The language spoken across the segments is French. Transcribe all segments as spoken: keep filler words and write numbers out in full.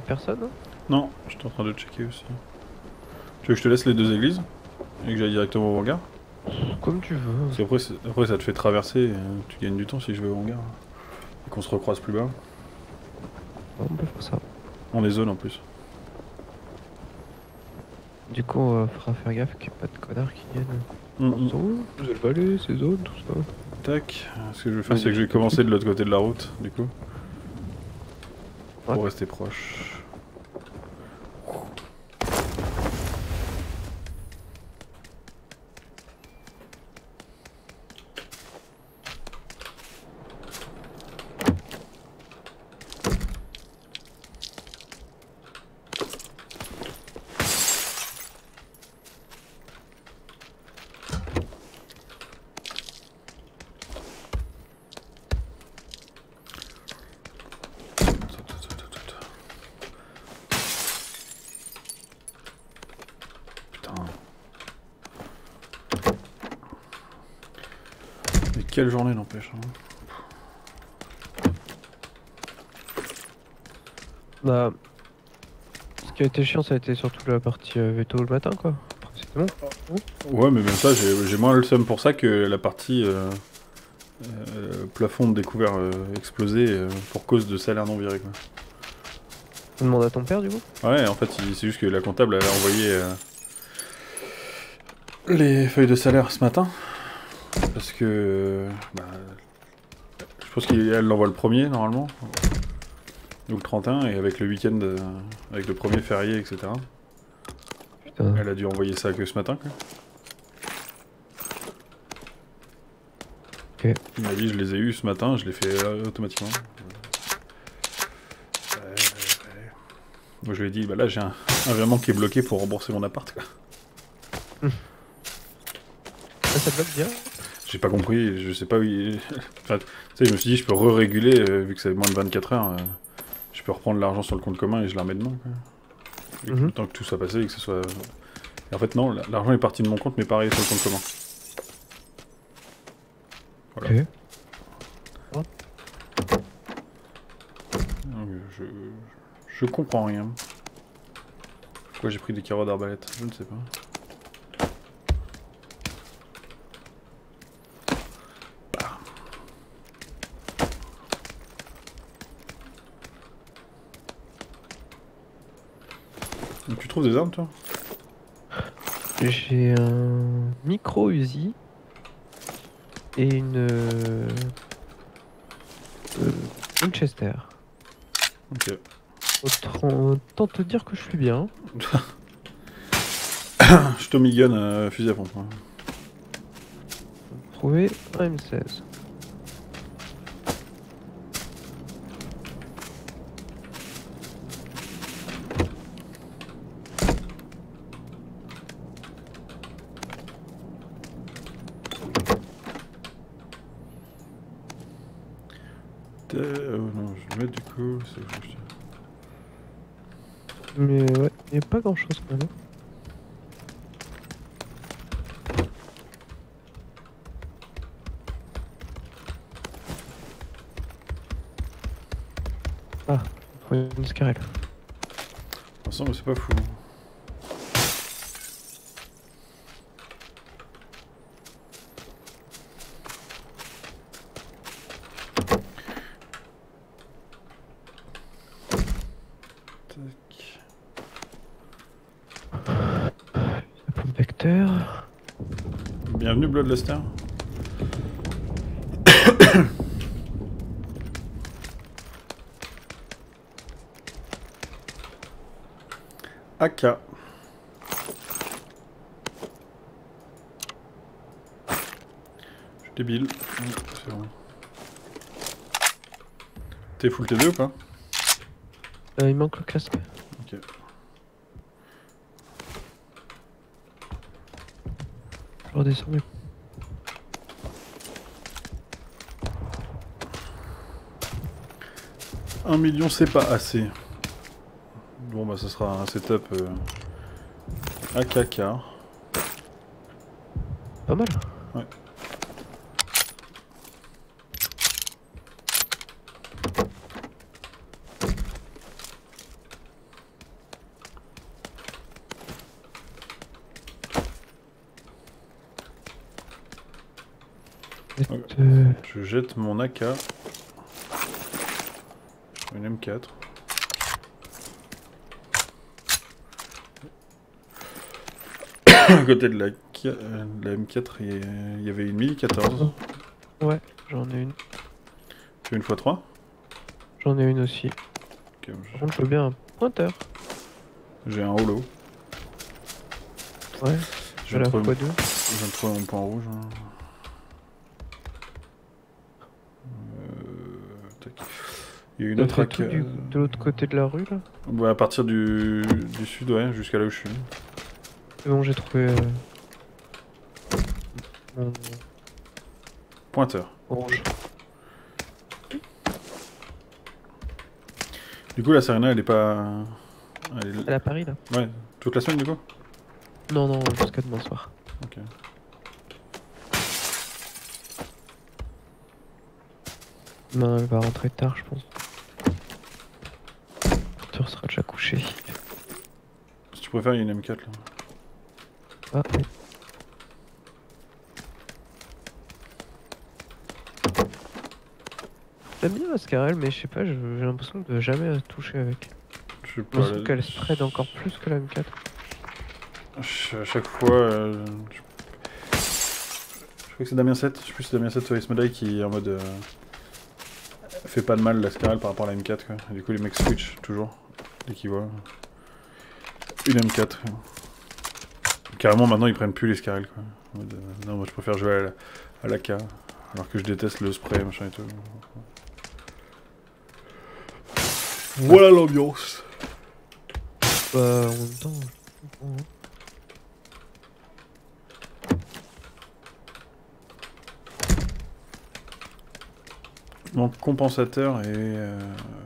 personne hein? Non, j'étais en train de checker aussi. Tu veux que je te laisse les deux églises et que j'aille directement au hangar? Comme tu veux. Parce qu'après, après ça te fait traverser et euh, tu gagnes du temps si je vais au hangar. Et qu'on se recroise plus bas. On peut faire ça. On est zone en plus. Du coup, on fera faire gaffe qu'il n'y ait pas de connards qui viennent. Mm En -mm. disant, oh, vous avez vallé, ces zones, tout ça. Tac. Ce que je vais faire, Mais c'est que je vais tout de commencer suite. de l'autre côté de la route, du coup. Ouais. Pour rester proche. Putain. Mais quelle journée n'empêche. Hein. Bah, ce qui a été chiant, ça a été surtout la partie euh, veto le matin, quoi. Après, c'était bon. Ouais, mais même ça, j'ai moins le seum pour ça que la partie euh, euh, plafond de découvert euh, explosé euh, pour cause de salaire non viré. Quoi. On demande à ton père, du coup? Ouais, en fait, c'est juste que la comptable avait envoyé euh, les feuilles de salaire ce matin. Parce que. Bah, je pense qu'elle l'envoie le premier normalement. Ou le trente et un, et avec le week-end, euh, avec le premier férié, et cetera. Putain. Elle a dû envoyer ça que ce matin, quoi. Ok. Il m'a dit, je les ai eus ce matin, je les fais euh, automatiquement. Ouais, ouais, ouais. Moi, je lui ai dit, bah là, j'ai un, un virement qui est bloqué pour rembourser mon appart, quoi. Ah, ça te bloque bien? J'ai pas compris, je sais pas où il... Enfin, tu sais, je me suis dit, je peux re-réguler, euh, vu que c'est moins de vingt-quatre heures. Euh, je peux reprendre l'argent sur le compte commun et je la remets dedans, quoi. Et Mm-hmm. tant que tout soit passé et que ce soit... Et en fait, non, l'argent est parti de mon compte, mais pareil sur le compte commun. Voilà. Ok. Donc, je... je comprends rien. Pourquoi j'ai pris des carreaux d'arbalète? Je ne sais pas. Donc, tu trouves des armes, toi? J'ai un micro Uzi et une euh, euh, Winchester. Ok. Autant, autant te dire que je suis bien. Je Tommy Gun euh, fusil à pompe. Hein. Trouver un M seize. Euh, non, je vais mettre du coup. Juste... Mais ouais, il n'y a pas grand chose quand même. Ah, faut une scarelle. Ensemble, c'est pas fou. Vecteur. Bienvenue Bloodluster. A K. Je suis débile. C'est bon. T'es full T deux ou pas? Euh, il manque le casque. Ok. Je redescends mieux. Un million, c'est pas assez. Bon, bah, ça sera un setup euh, A K K. Pas mal. Ouais. Euh, Je jette mon A K. Une M quatre. À côté de la, de la M quatre, il y avait une mille quatorze. Ouais, j'en ai une. Tu veux une fois trois? J'en ai une aussi. Okay, Par contre, je veux bien un pointeur. J'ai un holo. Ouais, Je à la viens fois deux. Je viens de trouver mon point rouge. Hein. Euh, tac. Il y a une autre A K. Du, de l'autre côté de la rue là? Ouais, à partir du, du sud, ouais, jusqu'à là où je suis. C'est bon, j'ai trouvé. Euh... Mon... Pointeur. Rouge. Du coup, la Serena, elle est pas. Elle est... Elle est à Paris là? Ouais, toute la semaine du coup? Non, non, jusqu'à demain soir. Ok. Non, elle va rentrer tard, je pense. Tu seras déjà couché. Si tu préfères, il y a une M quatre là. Ah, oui. J'aime bien la Scarel, mais je sais pas, j'ai l'impression de jamais toucher avec. Je sais pas. Je pense qu'elle spread encore plus que la M quatre. Je, à chaque fois. Euh, je... je crois que c'est Damien sept. Je sais plus si c'est Damien sept ou Ismodai qui est en mode. Euh, fait pas de mal la Scarel par rapport à la M quatre quoi. Et du coup, les mecs switch toujours. Dès qu'ils voient. Une M quatre. Quoi. Carrément, maintenant ils prennent plus les Scarel quoi. En mode, euh, non, moi je préfère jouer à la, à la K. Alors que je déteste le spray machin et tout. Voilà l'ambiance. Bah, en même temps, je comprends. Hein. Donc compensateur et euh...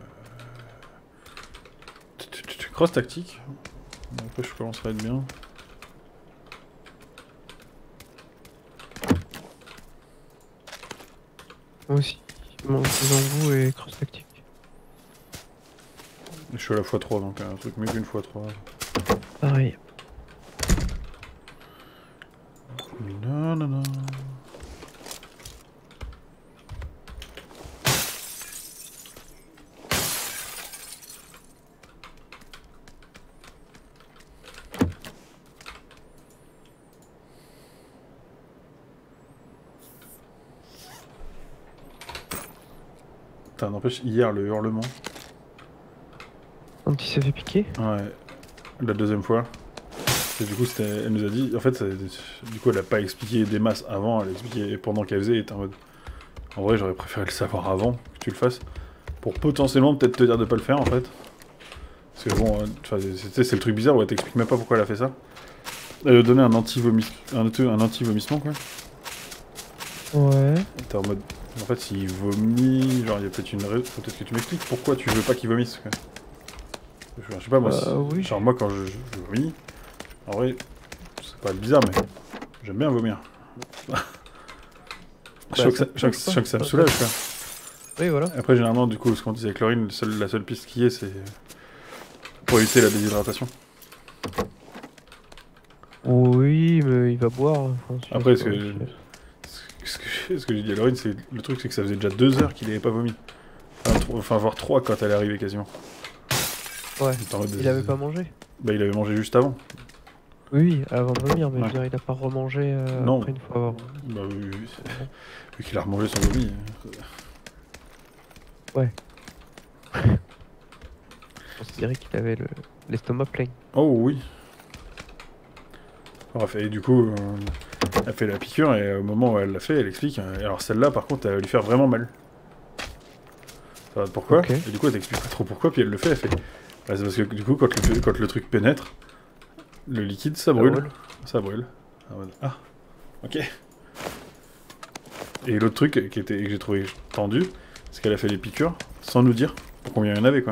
cross tactique. Après je commencerai à être bien. Moi aussi. Mon vous et cross tactique. Je suis à la fois trois donc un truc mieux qu'une fois trois. Pareil. Non non non. Putain, n'empêche, hier le hurlement. Quand il s'est fait piquer? Ouais, la deuxième fois. Et du coup, elle nous a dit. En fait, du coup, elle a pas expliqué des masses avant, elle a expliqué pendant qu'elle faisait. Elle était en mode. En vrai, j'aurais préféré le savoir avant que tu le fasses. Pour potentiellement peut-être te dire de pas le faire en fait. Parce que bon, euh, c'est le truc bizarre où elle t'explique même pas pourquoi elle a fait ça. Elle a donné un anti-vomissement un anti quoi. Ouais. T'es en mode. En fait, s'il vomit, genre, il y a peut-être une raison. Peut-être que tu m'expliques pourquoi tu veux pas qu'il vomisse. Quoi. Je sais pas, moi, euh, oui. genre, moi quand je, je vomis, en vrai, c'est pas bizarre, mais j'aime bien vomir. je sens bah, que ça, ça, ça, ça me soulage, quoi. Oui, voilà. Après, généralement, du coup, ce qu'on disait avec Laurine, seul, la seule piste qui est, c'est pour éviter la déshydratation. Oui, mais il va boire. Enfin, Après, ce que, ce que, ce que j'ai dit à Laurine, c'est le truc, c'est que ça faisait déjà deux heures qu'il avait pas vomi. Enfin, enfin, voire trois quand elle est arrivée quasiment. Ouais. Il avait pas mangé? Bah, il avait mangé juste avant. Oui, avant de vomir, mais ouais. je veux dire, il a pas remangé euh, non. après une fois avoir. Bah oui, oui, oui. Vu qu'il a remangé son vomi. Ouais. Je considérais qu'il avait l'estomac le... plein. Oh oui. Bref, et du coup, euh, elle fait la piqûre et au moment où elle l'a fait, elle explique. Euh, alors celle-là, par contre, elle va lui faire vraiment mal. Ça va pourquoi okay. Et du coup, elle t'explique pas trop pourquoi, puis elle le fait, elle fait. Bah, c'est parce que du coup, quand le, quand le truc pénètre, le liquide, ça brûle. Ça brûle. Ça brûle. Ah, ok. Et l'autre truc qui était, que j'ai trouvé tendu, c'est qu'elle a fait les piqûres sans nous dire pour combien il y en avait, quoi.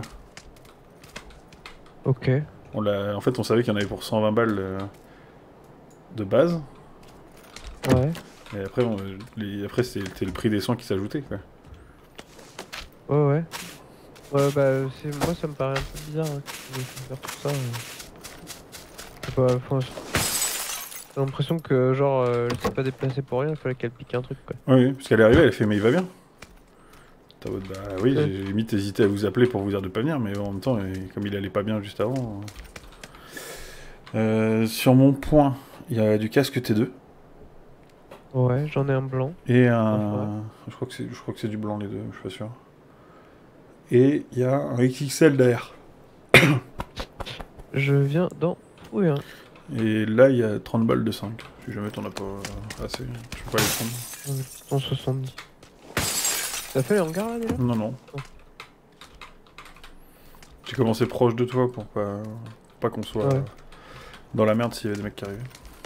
Ok. On l'a, en fait, on savait qu'il y en avait pour cent vingt balles euh, de base. Ouais. Et après, on, les, après c'était le prix des soins qui s'ajoutait, quoi. Ouais, ouais. Ouais, bah, moi, ça me paraît un peu bizarre hein, de faire tout ça. Euh... Pas, enfin, J'ai l'impression que genre euh, elle s'est pas déplacée pour rien, il fallait qu'elle pique un truc quoi. Oui, parce qu'elle est arrivée, elle a fait mais il va bien. T'as votre bah oui, Ouais. j'ai limite hésité à vous appeler pour vous dire de pas venir, mais en même temps, et comme il allait pas bien juste avant. Euh, sur mon point, il y a du casque T deux. Ouais, j'en ai un blanc. Et Enfin, un. Je crois que c'est je crois que c'est du blanc les deux, je suis pas sûr. Et il y a un X X L derrière. je viens d'en trouver un. Et là, il y a trente balles de cinq. Si jamais t'en as pas euh, assez, je peux pas les prendre. J'en ai cent soixante-dix. T'as fait les hangars là déjà? Non, non. Oh. J'ai commencé proche de toi pour pas, pas qu'on soit Ouais. dans la merde s'il y avait des mecs qui arrivaient.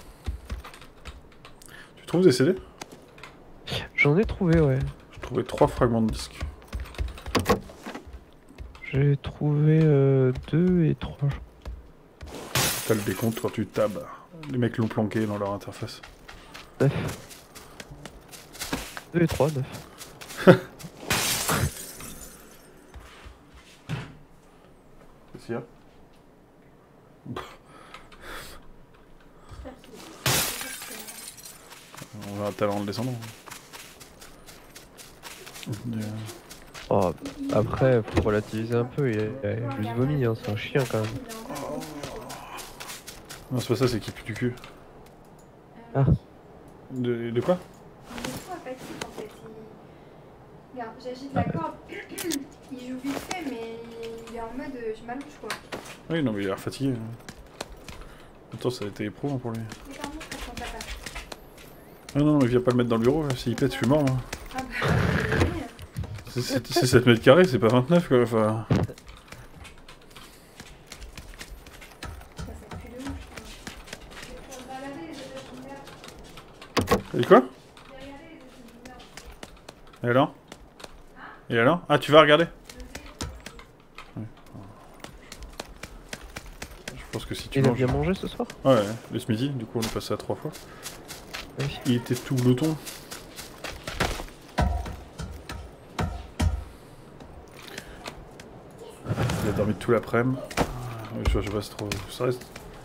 Tu trouves des C D? J'en ai trouvé, ouais. J'ai trouvé trois fragments de disques. J'ai trouvé euh, deux et trois. T'as le décompte quand tu tabs. Les mecs l'ont planqué dans leur interface. neuf. deux et trois, neuf. Qu'est-ce qu'il y a? On verra tout à l'heure en le descendant. Euh, Oh, après, faut relativiser un peu, il a, il a juste vomi, hein, c'est un chien quand même. Non, c'est pas ça, c'est qu'il pue du cul. Ah. De, de quoi? Il est trop apathique en fait. Il... Regarde, j'agite la corde, il joue vite fait, mais il est en mode euh, je m'allonge quoi. Oui, non, mais il a l'air fatigué. Attends, ça a été éprouvant pour lui. Mais pardon, je comprends pas. Ah non, non, mais viens pas le mettre dans le bureau, s'il pète, je suis mort. Moi. Ah bah, désolé. C'est c'est sept mètres carrés, c'est pas vingt-neuf quoi. Enfin... Ça, ça pue de ouf, je pense. On va regarder les états de lumière. T'as dit quoi? J'ai regardé les états de lumière. Et alors? Et alors? Ah, tu vas regarder? Ouais. Je pense que si tu Il a manges... bien mangé ce soir? Ouais, ouais, le ce midi, du coup on est passé à trois fois. Oui. Il était tout glouton. Il a dormi tout l'après-midi. Ouais, je, je sais pas, c'est trop... Ça reste...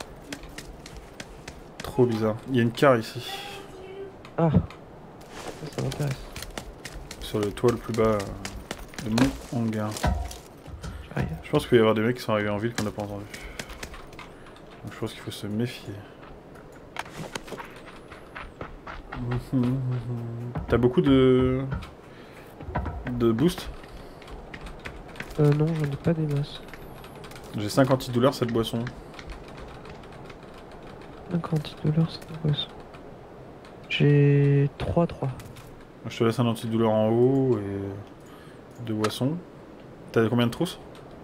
Trop bizarre. Il y a une carre ici. Ah, ça, ça m'intéresse. Sur le toit le plus bas euh, de mon hangar. Aïe. Je pense qu'il peut y avoir des mecs qui sont arrivés en ville qu'on n'a pas entendu. Donc je pense qu'il faut se méfier. T'as beaucoup de... de boost? Euh, non, j'en ai pas des masses. J'ai cinq antidouleurs cette boisson. cinquante dollars, c'est une boisson. J'ai trois trois. Je te laisse un antidouleur en haut et deux boissons. T'as combien de trousses?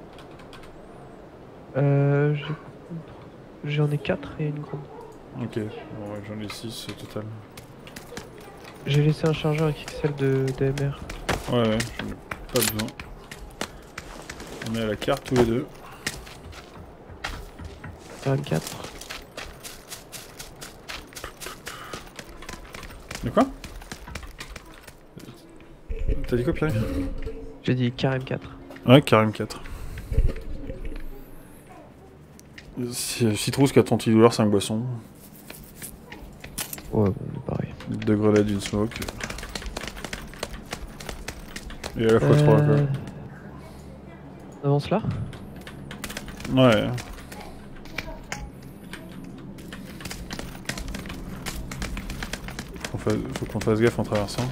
Euh, j'ai... J'en ai quatre et une grande. Ok, bon, ouais, j'en ai six au total. J'ai laissé un chargeur X X L de D M R. Ouais, ouais, j'en ai pas besoin. On est à la carte tous les deux. vingt-quatre. De quoi? T'as dit quoi, Pierre? J'ai dit K M quatre. Ouais, Karim quatre. Citrousse, quatre antidouleurs, cinq boissons. Ouais, bon, on est pareil. deux grenades, une smoke. Et à la fois Euh... trois, quoi. On avance là? Ouais. Faut, fa... Faut qu'on fasse gaffe en traversant.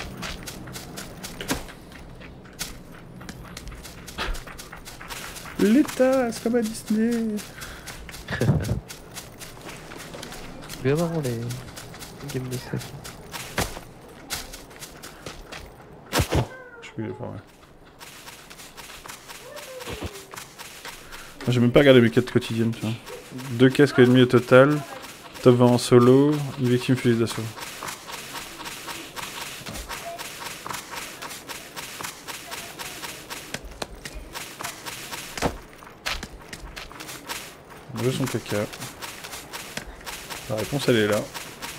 L'état, c'est comme à Disney. C'est bien marrant les games de safe. Je peux les faire, ouais. J'ai même pas regardé mes quêtes quotidiennes, tu vois. Deux casques et demi au total. Top vingt en solo. Une victime fusil d'assaut. Deux son caca. La réponse elle est là.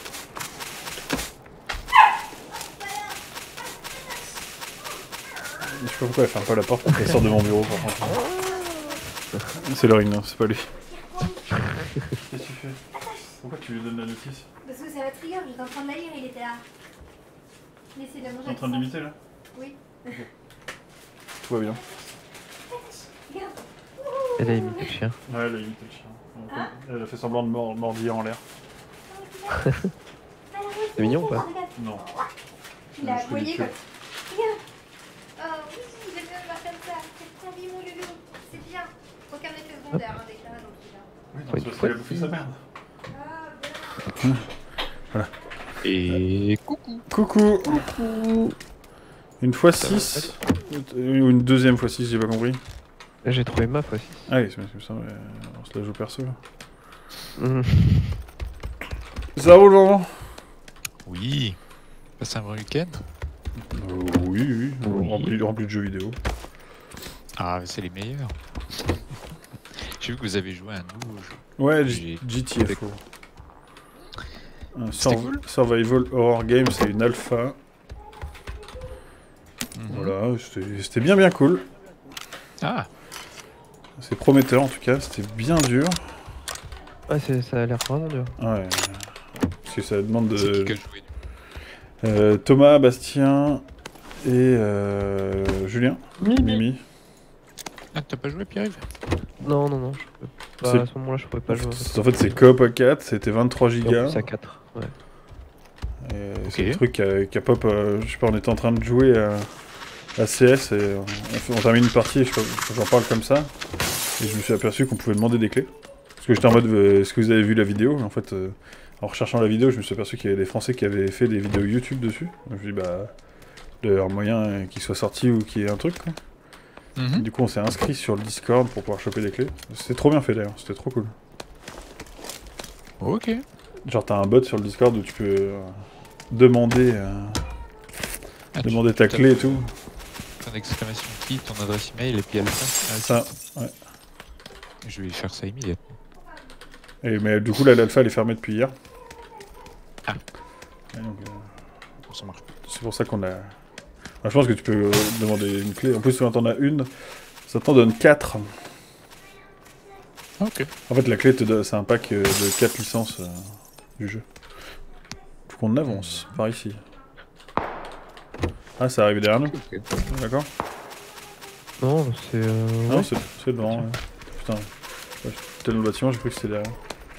Je sais pas pourquoi elle ferme pas la porte quand elle sort de mon bureau par contre. C'est le ring, non, c'est pas lui. Qu'est-ce que tu fais? Pourquoi tu lui donnes la notice? Parce que c'est la trigger, j'étais en train de la lire, il était là. Mais c'est de la manger. T'es en train de limiter là? Oui. Tout va bien. Regarde. Elle a imité le chien. Ouais, elle a imité le chien. Hein? Elle a fait semblant de mord mordiller en l'air. C'est mignon ou pas? Non. Il a Je fais aboyé du quoi. cul. Regarde. Oh oui, j'aime bien le voir comme ça. C'est trop mignon, mon loulou. C'est bien. Aucun effet secondaire hein, avec la main dans le là. Oui, non, Ouais, c'est parce qu'elle a bouffé sa merde. Ah, bien. Voilà. Et coucou. Coucou. Coucou. Une fois six ou une deuxième fois six, j'ai pas compris. J'ai trouvé ma fois six. Ah oui, c'est ça, ouais. On se la joue perso. Mhm. Ça roule, maman? Oui. Passe un bon week-end. Euh, oui, oui, Oui. Rempli, rempli de jeux vidéo. Ah, c'est les meilleurs. J'ai vu que vous avez joué à un nouveau jeu. Ouais, J'ai- G- G T F O. Un C'était sur- cool. Survival Horror Game, c'est une alpha. Mhm. Voilà, c'était c'était bien bien cool. Ah, C'est prometteur en tout cas, c'était bien dur. Ouais, c'est- ça a l'air vraiment dur. Ouais. Parce que ça demande c'est qui de. qui a joué? Euh, Thomas, Bastien et euh, Julien. Mimi. Ah, t'as pas joué, Pierre-Yves? Non, non, non. Je peux pas- C'est- à ce moment-là, je pouvais pas jouer. En fait, c'est coop à quatre, c'était vingt-trois Et en gigas. plus à quatre. Ouais. Et Ok. C'est le truc qu'a qu'a pop. euh, je sais pas, on était en train de jouer à, à C S et on, fait- on termine une partie, je sais pas, j'en parle comme ça. Et je me suis aperçu qu'on pouvait demander des clés. Parce que j'étais en mode, euh, est-ce que vous avez vu la vidéo? En fait, euh, en recherchant la vidéo, je me suis aperçu qu'il y avait des Français qui avaient fait des vidéos YouTube dessus. Donc je me suis dit, bah, il doit y avoir moyen euh, qu'il soit sorti ou qu'il y ait un truc, quoi. Mhm. Du coup, on s'est inscrit sur le Discord pour pouvoir choper des clés. C'était trop bien fait d'ailleurs, c'était trop cool. Ok. Genre, t'as un bot sur le Discord où tu peux euh, demander, euh, Ah, tu- demander ta tu clé et tapes tout. Ton exclamation qui, ton adresse email et puis à la fin. Ça, ouais. Je vais faire ça immédiatement. Et, mais du coup, là, l'alpha, elle est fermée depuis hier. Ah. Et donc, euh, Bon, ça marche. c'est pour ça qu'on a... Enfin, je pense que tu peux euh, demander une clé. En plus, quand t'en as une, ça t'en donne quatre. Ok. En fait, la clé, te donne- c'est un pack euh, de quatre licences euh, du jeu. Faut qu'on avance par ici. Ah, ça arrive derrière nous, Ok. d'accord? Non, c'est. Euh... Non, ouais. c'est c'est devant. Ouais. Putain, ouais, j'étais dans le bâtiment, j'ai cru que c'était derrière.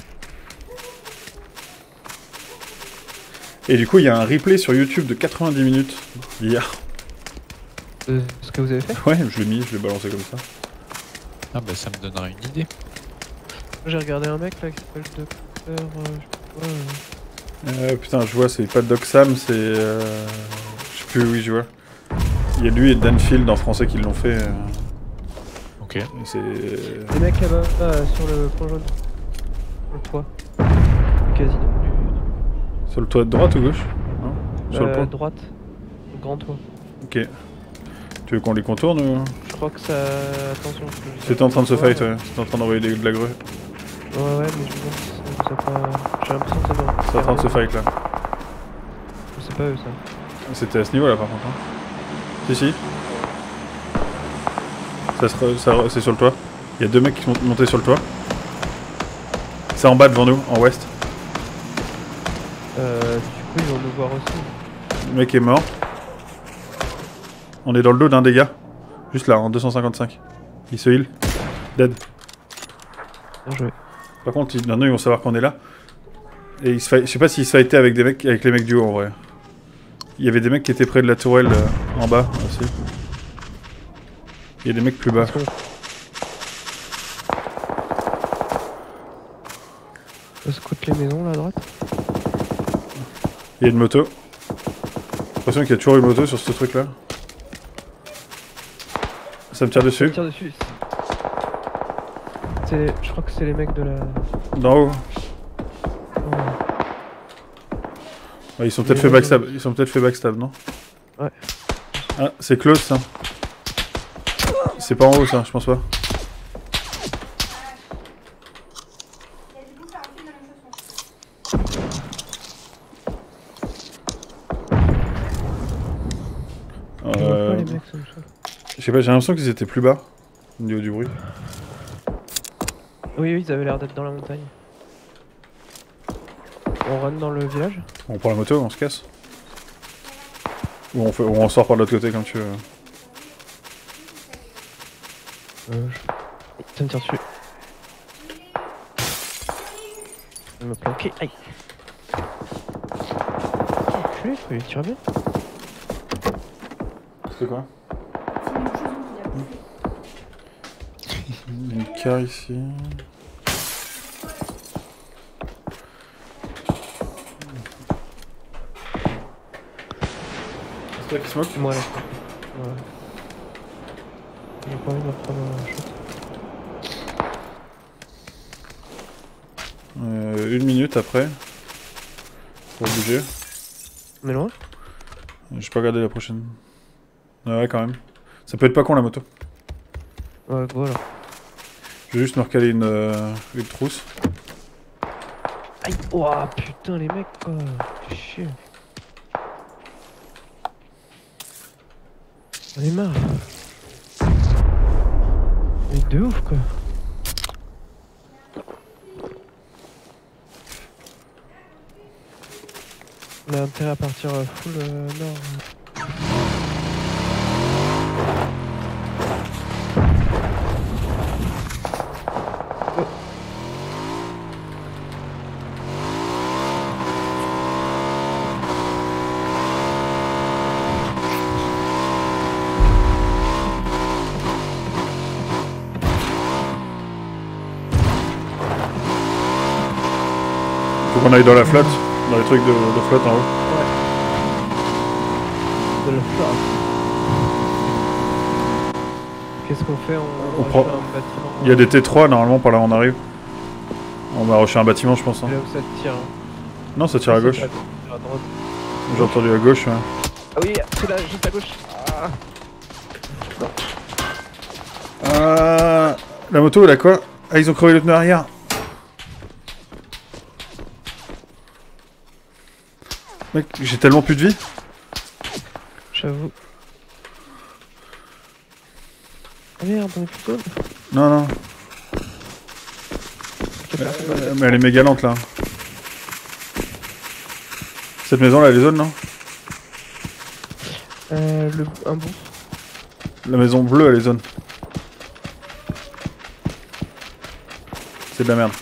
Et du coup, il y a un replay sur YouTube de quatre-vingt-dix minutes hier. De ce que vous avez fait. Ouais, je l'ai mis, je l'ai balancé comme ça. Ah bah ça me donnera une idée. J'ai regardé un mec là qui s'appelle Docteur. Euh, je sais pas quoi, euh. Euh, putain, je vois, c'est pas Doc Sam, c'est. Euh... Je sais plus, oui, je vois. Il y a lui et Danfield en français qui l'ont fait. euh, Ok. et C'est. Des mecs là-bas euh, sur le point jaune. Sur le toit. Du casino. Du... Sur le toit de droite ou gauche? Non. Sur le Euh, pont. droite. Le grand toit. Ok. Tu veux qu'on les contourne ou. Je crois que ça. Attention. parce que je- C'était en train de se fight, ouais. C'était en train d'envoyer des- de la grue. Ouais, ouais, mais je me demande si ça, ça pas. J'ai l'impression que ça doit. C'est en train de se fight là. C'est pas eux ça. C'était à ce niveau là par contre. Hein. Si, si. Ça se re- ça re- c'est sur le toit. Il y a deux mecs qui sont montés sur le toit. C'est en bas devant nous, en ouest. Euh, du coup, ils vont nous voir aussi. Le mec est mort. On est dans le dos d'un des gars. Juste là, en deux cent cinquante-cinq. Il se heal. Dead. Bien joué. Par contre, il- maintenant ils vont savoir qu'on est là. Et il se fight- je sais pas s'il se fightait avec des mecs, avec les mecs du haut en vrai. Il y avait des mecs qui étaient près de la tourelle euh, en bas aussi. Il y a des mecs plus bas. Est-ce qu'on- On scoute les maisons là à droite. Il y a une moto. J'ai l'impression qu'il y a toujours une moto sur ce truc là. Ça me tire dessus. Tire dessus. C'est... Je crois que c'est les mecs de la. D'en haut. Oh. Ouais, ils sont peut-être fait backstab. Ils sont peut-être fait backstab, non? Ouais. Ah, c'est close ça. C'est pas en haut ça, je pense pas. Il y a du bout par fil dans mon chausson. Je vois pas Euh, les mecs comme ça. je sais pas, j'ai l'impression qu'ils étaient plus bas au niveau du bruit. Oui, oui, ils avaient l'air d'être dans la montagne. on run dans le village. On prend la moto, on se casse. Ou on, fait, ou on sort par de l'autre côté comme tu veux. Euh, je... Ça me tire dessus. Je vais me planquer. Aïe. Enculé, je peux lui tirer bien. C'est quoi? C'est une chose qu'il a bouffé. Une car ici. C'est toi qui smoke? C'est moi là. Ouais. J'ai pas envie de me reprendre un shot. Euh, une minute après. Pour bouger. On est loin? J'ai pas regardé la prochaine. Ah ouais, quand même. Ça peut être pas con la moto. Ouais, voilà. Je vais juste me recaler une, euh, une trousse. Aïe! Ouah, putain, les mecs, quoi. Fais chier. On est marre. Mais de ouf, quoi. On a intérêt à partir euh, full euh, nord. Oh. Faut qu'on aille dans la flotte. Dans les trucs de, de flotte en haut. De la flotte. Qu'est-ce qu'on fait? On, On on prend- fait un bâtiment. Il y a des T trois normalement par là où on arrive. On va rusher un bâtiment je pense. Hein. Là où ça tire. Hein. Non, ça tire à gauche. À droite. J'ai entendu à gauche. Ouais. Ah oui, c'est là, juste à gauche. Ah. Ah, la moto elle a quoi? Ah, ils ont crevé le pneu arrière. Mec, j'ai tellement plus de vie. J'avoue. Ah merde, on est plus tôt. Non, non. Euh, mais elle est méga lente là. Cette maison là, elle est zone, non? Euh, le, un bon. La maison bleue, elle est zone. C'est de la merde.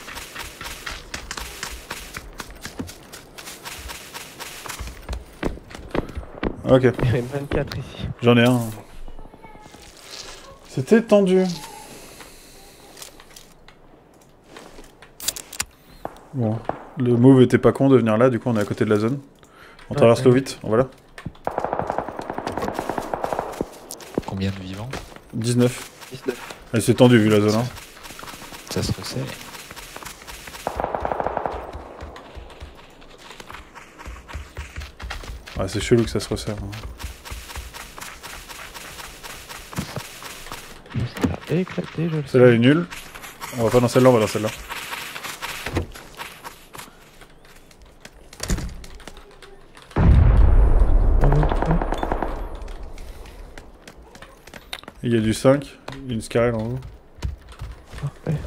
Ok, Il y en a vingt-quatre ici. j'en ai un. C'était tendu. Bon, le move était pas con de venir là, du coup on est à côté de la zone. On Ouais, traverse l'eau ouais. vite, on va là. Combien de vivants? dix-neuf. dix-neuf. Elle s'est tendue vu la zone. Hein. Ça se resserre. Ah, c'est chelou que ça se resserre. Hein. Ça a éclaté, je le sais. Celle-là elle est nulle. On va pas dans celle-là, on va dans celle-là. Un autre, quoi. Il y a du cinq, une Scarel en haut. Parfait.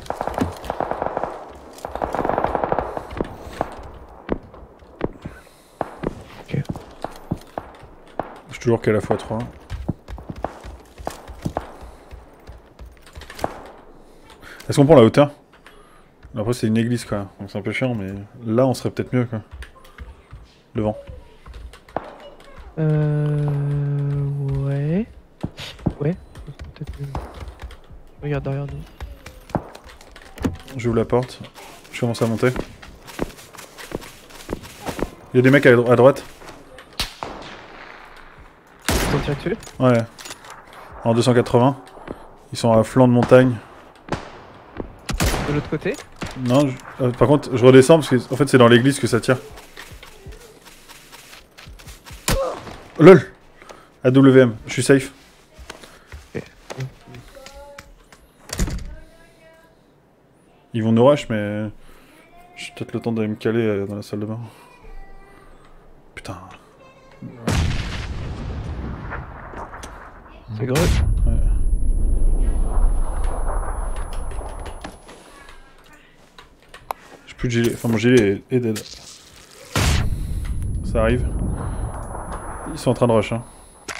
Ok. Je suis toujours qu'à la fois trois. Est-ce qu'on prend la hauteur? Après c'est une église quoi, donc c'est un peu chiant mais là on serait peut-être mieux quoi. Devant. Euh... Ouais... Ouais, peut-être mieux. Regarde derrière nous. J'ouvre la porte. Je commence à monter. Il y a des mecs à, dro- à droite. T'en tires dessus? Ouais. En deux cent quatre-vingts. Ils sont à flanc de montagne. De l'autre côté? Non, je- euh, par contre je redescends parce que en fait c'est dans l'église que ça tire. LOL. A W M, je suis safe. Ils vont nous rush mais... J'ai peut-être le temps d'aller me caler euh, dans la salle de bain. Putain. C'est gros. Ouais. J'ai plus de gilet. Enfin mon gilet est, est dead. Ça arrive. Ils sont en train de rush. Hein.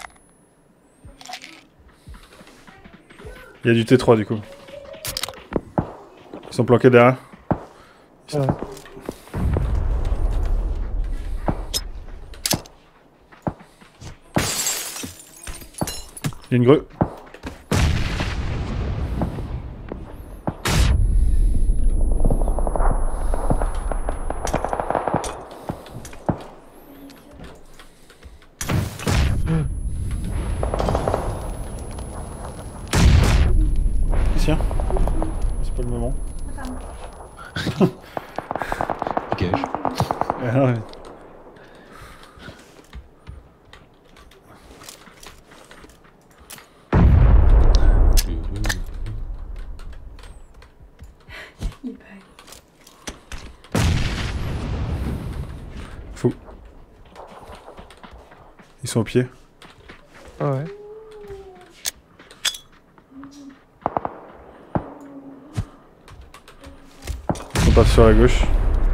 Il y a du T trois du coup. Ils sont planqués derrière. Ouais. Il y a une grue. Ici, hein. C'est pas le moment. Dégage. Ah ouais. Il bug. Fou. Ils sont au pied. Ah ouais. Ils sont partis sur la gauche.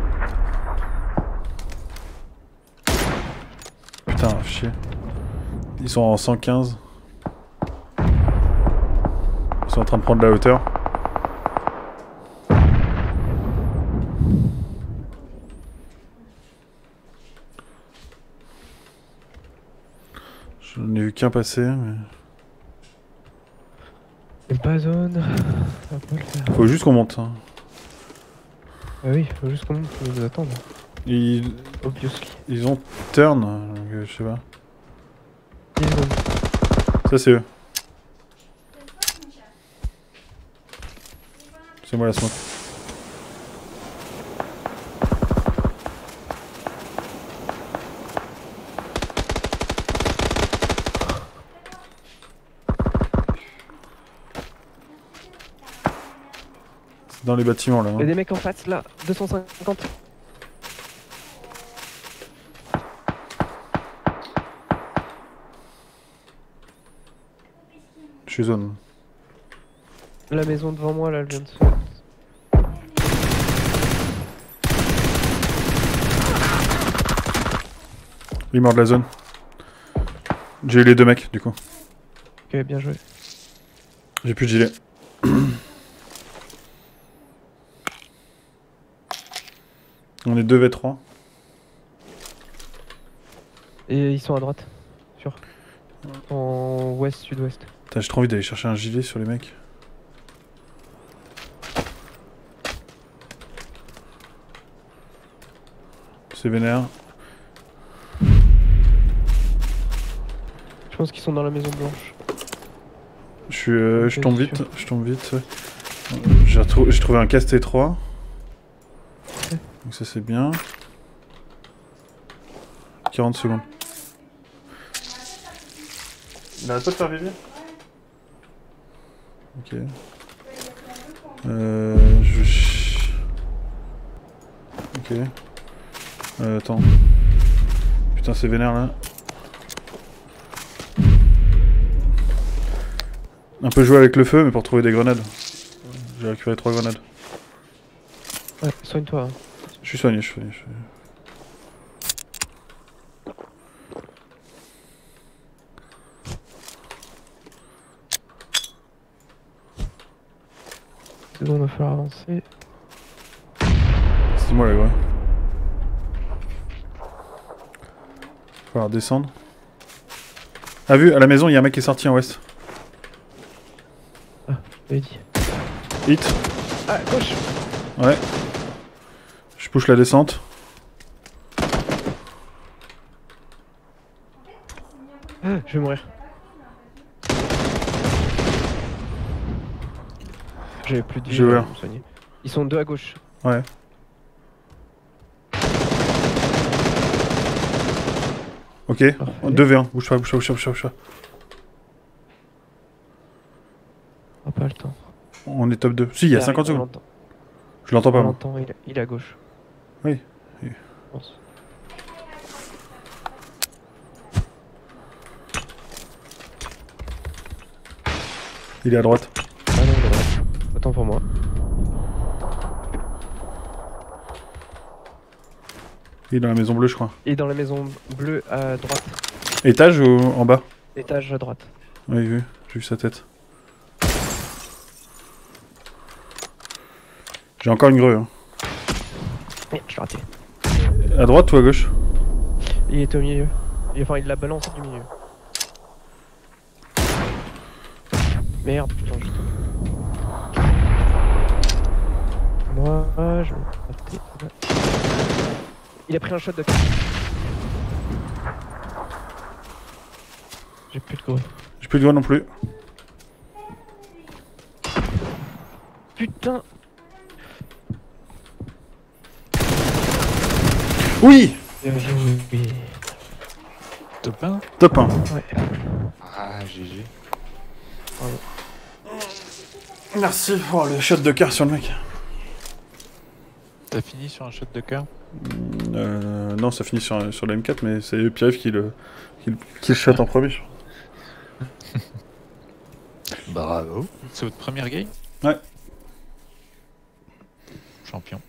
Putain, chier. Ils sont en cent quinze. Ils sont en train de prendre de la hauteur. Je n'ai vu qu'un passer, mais... Même pas zone. Ça va pas le faire. Faut juste qu'on monte. Hein. Ah oui, faut juste qu'on faut nous attendre. Ils... Obviously. Ils ont turn, donc euh, je sais pas. dix secondes. Ça c'est eux. C'est moi la smoke. C'est dans les bâtiments là. Il y a Hein. des mecs en face là, deux cent cinquante. Je suis zone. La maison devant moi là, elle vient de se... Il est mort de la zone. J'ai eu les deux mecs du coup. Ok, bien joué. J'ai plus de gilet. On est deux v trois. Et ils sont à droite. Sûr. En ouest, sud-ouest. Putain, j'ai trop envie d'aller chercher un gilet sur les mecs. C'est vénère. Je pense qu'ils sont dans la maison blanche. Je suis, euh, je Ok, tombe sûr. vite, je tombe vite. Ouais. J'ai retrou- j'ai trouvé un casse T trois. Ok. Donc ça c'est bien. quarante secondes. Il arrête pas de faire vivre. Ok. Euh, je... Ok. Euh, attends. Putain c'est vénère là. Un peu jouer avec le feu mais pour trouver des grenades. J'ai récupéré trois grenades. Ouais, soigne-toi. Hein. Je suis soigné, je suis soigné. Je suis... C'est bon, il va falloir avancer. C'est moi là, ouais. Faut falloir descendre. Ah, vu, à la maison, il y a un mec qui est sorti en ouest. J'avais dit. Hit. Ah, gauche. Ouais. Je push la descente. Ah, je vais mourir. J'avais plus de vie. J'ai là, ouvert. pour me soigner. Ils sont deux à gauche. Ouais. Ok. Parfait. deux v un. Bouge pas, bouge pas, bouge pas, bouge pas, bouge pas. Oh, pas le temps. On est top deux. Si, il y a arrive, cinquante on secondes. l'entend. Je l'entends On pas, moi. l'entend, il, est- il est à gauche. Oui. Oui. Je pense. Il est à droite. Ah non, il est à droite. Autant pour moi. Il est dans la maison bleue, je crois. Et dans la maison bleue à droite. Étage ou en bas? Étage à droite. Oui, oui, j'ai vu sa tête. J'ai encore une grue. Hein. Merde, je l'ai raté. À droite ou à gauche? Il est au milieu. Et enfin, il l'a balancé du milieu. Merde, putain, je tombe. Moi, je vais rater. Il a pris un shot de cœur. J'ai plus de grue. J'ai plus de doigts non plus. Putain. Oui! Bien joué. Top un. Top un. Ouais. Ah, G G. Bravo. Merci. Oh, le shot de cœur sur le mec. T'as fini sur un shot de cœur? Euh, non, ça finit sur, sur la M quatre, mais c'est Pierre qui le, qui, le- qui le shot en premier. je crois. Bravo. C'est votre première game? Ouais. Champion.